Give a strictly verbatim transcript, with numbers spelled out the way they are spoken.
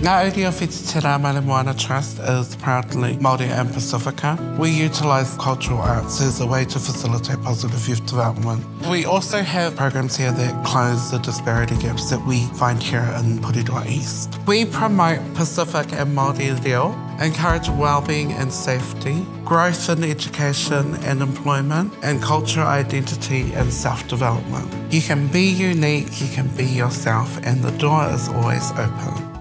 Ngā Uri of Whiti Te Rā Mai Le Moana Trust is proudly Māori and Pasifika. We utilise cultural arts as a way to facilitate positive youth development. We also have programs here that close the disparity gaps that we find here in Porirua East. We promote Pacific and Māori Reo, encourage wellbeing and safety, growth in education and employment, and cultural identity and self-development. You can be unique, you can be yourself, and the door is always open.